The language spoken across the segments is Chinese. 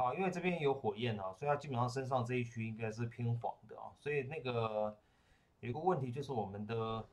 好，因为这边有火焰啊，所以它基本上身上这一区应该是偏黄的啊，所以那个有一个问题就是我们的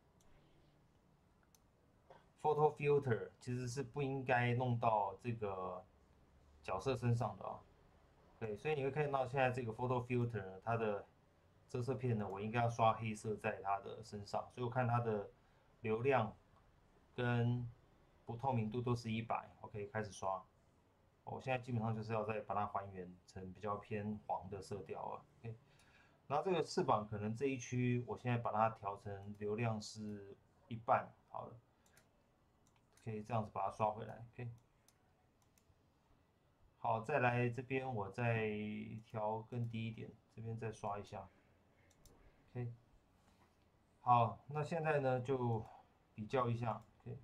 photo filter 其实是不应该弄到这个角色身上的啊。对，所以你会看到现在这个 photo filter 呢，它的遮色片呢，我应该要刷黑色在它的身上，所以我看它的流量跟不透明度都是100，OK，开始刷。我现在基本上就是要再把它还原成比较偏黄的色调啊，OK。然后这个翅膀可能这一区，我现在把它调成流量是1半，好了，可以这样子把它刷回来，OK。好，再来这边我再调更低一点，这边再刷一下，OK。好，那现在呢就比较一下，OK，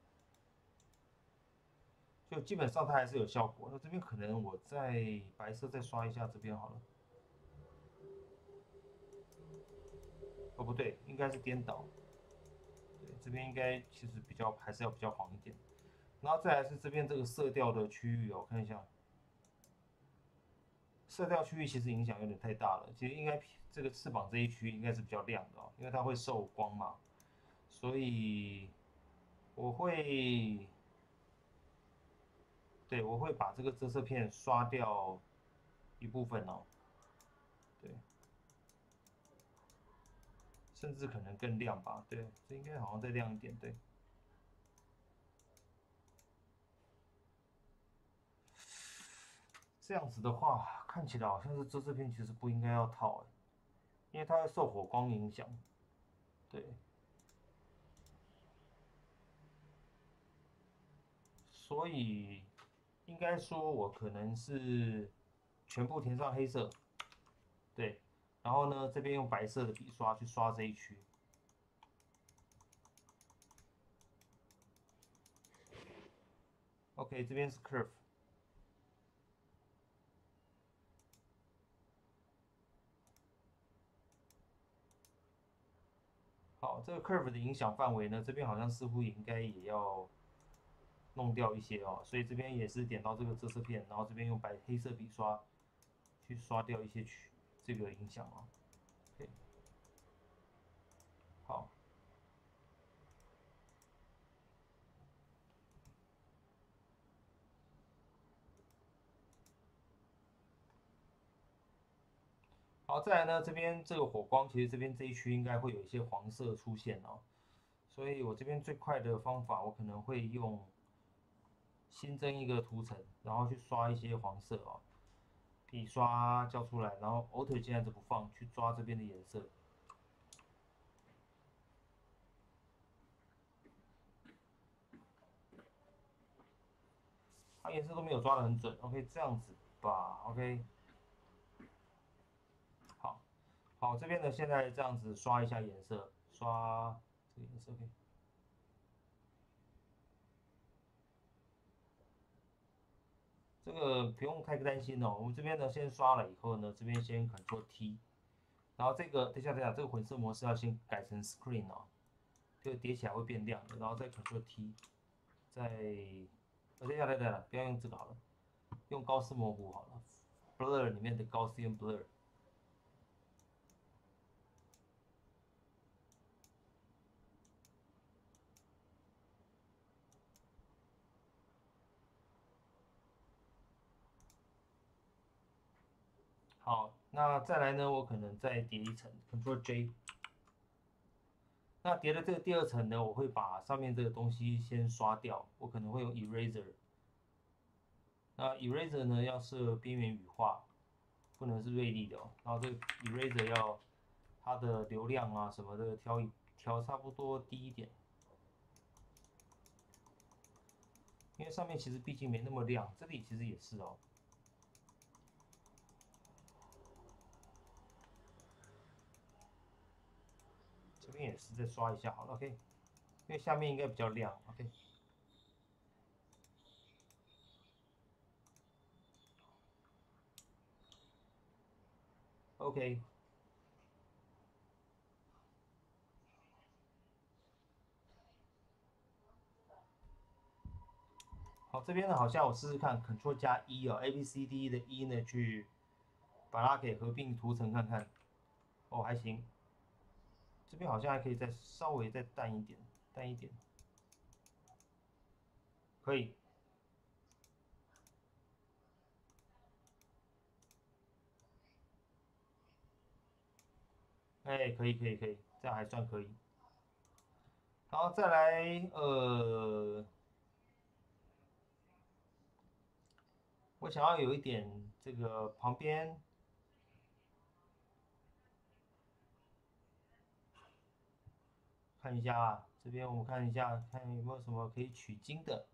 就基本上它还是有效果。那这边可能我在白色再刷一下这边好了，哦不对，应该是颠倒，对，这边应该其实比较还是要比较黄一点。然后再来是这边这个色调的区域哦，我看一下，色调区域其实影响有点太大了。其实应该这个翅膀这一区应该是比较亮的哦，因为它会受光嘛，所以我会，对，我会把这个遮色片刷掉一部分哦，对，甚至可能更亮吧，对，这应该好像再亮一点，对。这样子的话，看起来好像是遮色片其实不应该要套，因为它会受火光影响，对，所以应该说我可能是全部填上黑色，对，然后呢这边用白色的笔刷去刷这一区，OK，这边是 curve，好，这个 curve 的影响范围呢，这边好像似乎应该也要弄掉一些哦，所以这边也是点到这个遮色片，然后这边用黑色笔刷去刷掉一些这个影响哦，OK，好。好，再来呢，这边这个火光，其实这边这一区应该会有一些黄色出现哦，所以我这边最快的方法，我可能会用新增一个图层，然后去刷一些黄色哦，笔刷叫出来，然后 Alt 键在这不放，去抓这边的颜色，它颜色都没有抓得很准，OK，这样子吧，OK，好，好，这边呢现在这样子刷一下颜色，刷这个颜色，OK。这个不用太担心哦，我们这边呢先刷了以后呢，这边先 Ctrl T，然后这个等一下，这个混色模式要先改成 Screen 哦，这个叠起来会变亮的，然后再 Ctrl T，再，等一下，不要用这个好了，用高斯模糊好了，Blur 里面的高斯 n Blur。好，那再来呢，我可能再叠一层 Ctrl J，那叠的这个第二层呢，我会把上面这个东西先刷掉，我可能会用 Eraser。那 Eraser 呢要设边缘羽化，不能是锐利的哦。然后这个 Eraser 要它的流量啊什么的调差不多低一点，因为上面其实毕竟没那么亮，这里其实也是哦，这边也是再刷一下好了，OK，因为下面应该比较亮，OK OK，好， 哦，这边呢好像我试试看，Ctrl 加一哦，A B C D 的一呢去把它给合并图层看看。哦，还行。这边好像还可以再稍微再淡一点，淡一点，可以。哎，可以可以可以，这样还算可以。然后再来，我想要有一点这个旁边看一下啊，这边我们看一下，看有没有什么可以取经的。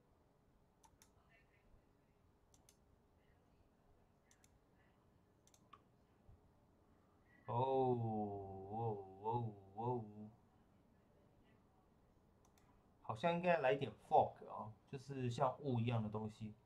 哦哦哦，好像应该来点 fog 啊，就是像雾一样的东西。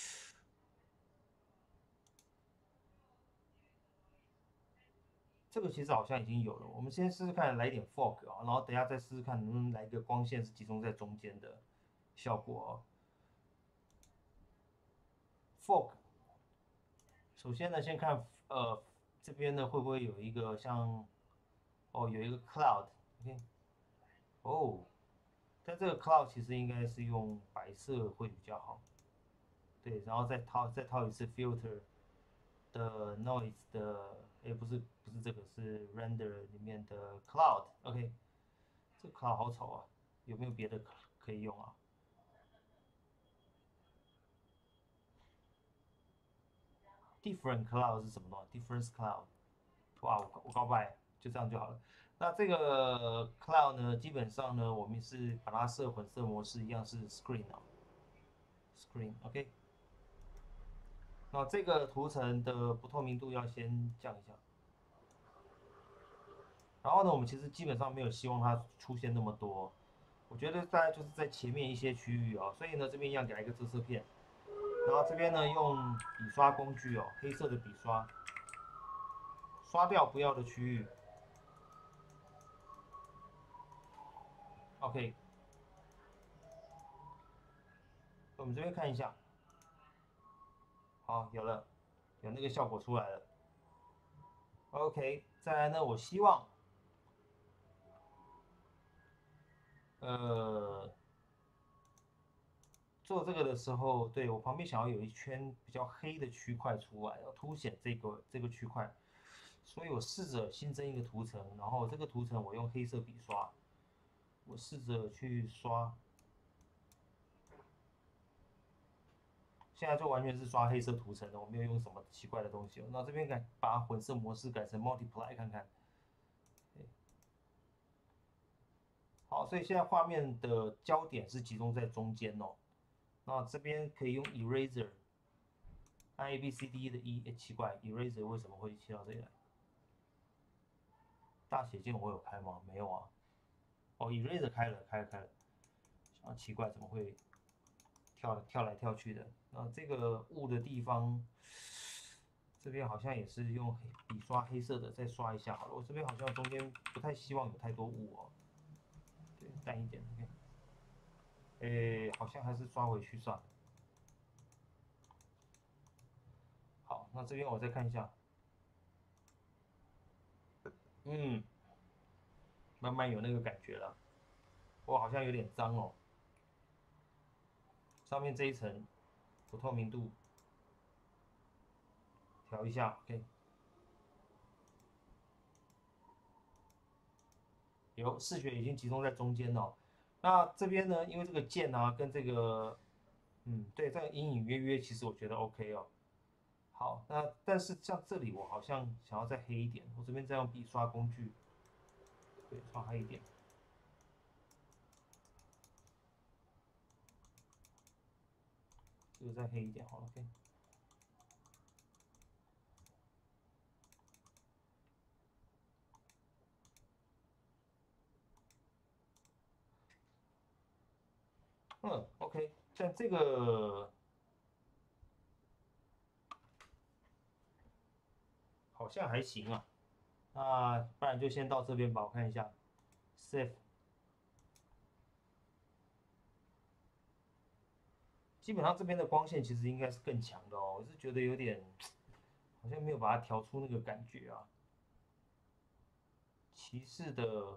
这个其实好像已经有了，我们先试试看来点 fog 啊，然后等一下再试试看能不能来一个光线是集中在中间的效果啊。fog，首先呢，先看这边呢会不会有一个像有一个 cloud，OK，哦，但这个 cloud 其实应该是用白色会比较好，对，然后再套一次 filter 的 noise 的，哎，不是这个是 render 里面的 cloud，OK，这个 cloud 好丑啊，有没有别的可以用啊？different cloud 是什么东西？difference cloud，哇，我告白，就这样就好了。那这个 cloud 呢，基本上呢，我们是把它设混色模式，一样是 screen 啊，screen，OK。那这个图层的不透明度要先降一下。然后呢，我们其实基本上没有希望它出现那么多，我觉得大概就是在前面一些区域啊，所以呢，这边一样给它一个遮色片，然后这边呢用笔刷工具哦，黑色的笔刷刷掉不要的区域，OK。我们这边看一下，好，有了，有那个效果出来了。OK，再来呢，我希望呃做这个的时候，对我旁边想要有一圈比较黑的区块出来，要凸显这个区块，所以我试着新增一个图层，然后这个图层我用黑色笔刷，我试着去刷，现在就完全是刷黑色图层的，我没有用什么奇怪的东西。那这边把混色模式改成 multiply 看看，好，所以现在画面的焦点是集中在中间哦。那这边可以用 eraser，按 A B C D 的 E，哎，奇怪，eraser 为什么会切到这里来？大写键我有开吗？没有啊。哦，eraser 开了，开了，开了。啊，奇怪，怎么会跳来跳去的？那这个雾的地方，这边好像也是用笔刷黑色的，再刷一下好了。我这边好像中间不太希望有太多雾哦，对，淡一点，OK。诶，好像还是刷回去算了。好，那这边我再看一下，嗯，慢慢有那个感觉了。我好像有点脏哦，上面这一层不透明度调一下，OK。有视觉已经集中在中间了。那这边呢，因为这个键啊跟这个，对，这个隐隐约约，其实我觉得 OK 哦。好，那但是像这里我好像想要再黑一点，我这边再用笔刷工具，对，刷黑一点，这个再黑一点好了，OK。OK，但这个好像还行啊。那不然就先到这边吧，我看一下，Save。 基本上这边的光线其实应该是更强的哦，我是觉得有点好像没有把它调出那个感觉啊。骑士的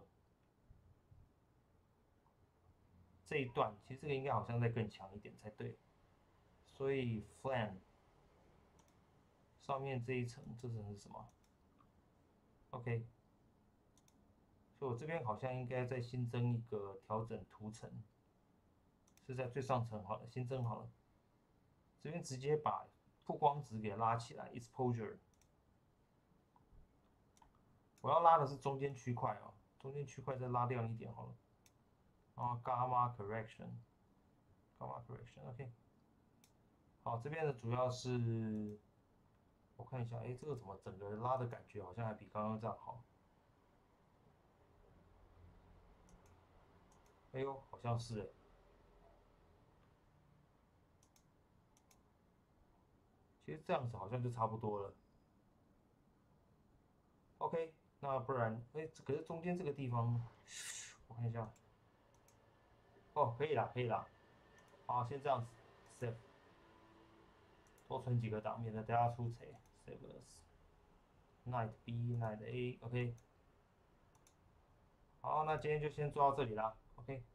这一段，其实这个应该好像再更强一点才对。所以 Flan 上面这一层，这层是什么 ？OK，所以我这边好像应该再新增一个调整图层，是在最上层好了，新增好了。这边直接把曝光值给拉起来 ，exposure。我要拉的是中间区块哦，中间区块再拉亮一点好了。然后 gamma correction，gamma correction，OK。好，这边的主要是，我看一下，哎，这个怎么整个拉的感觉好像还比刚刚这样好？哎呦，好像是哎。其实这样子好像就差不多了。OK，那不然，哎，可是中间这个地方，我看一下，哦，可以啦，可以啦。好，先这样子，save，多存几个档，免得等下出错。save as，night B，night A，OK。好，那今天就先做到这里啦，OK。